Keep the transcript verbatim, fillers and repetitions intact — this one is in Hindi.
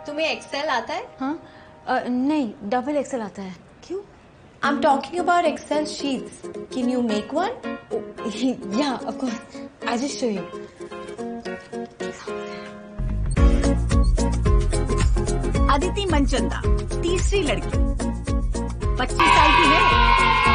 तुम्हें एक्सेल आता है? हाँ uh, नहीं, डबल एक्सेल आता है। क्यों? I'm talking about Excel sheets. Can you make one? Oh, yeah, of course. I'll just show you. Aditi Manchanda, तीसरी लड़की, पच्चीस साल की है।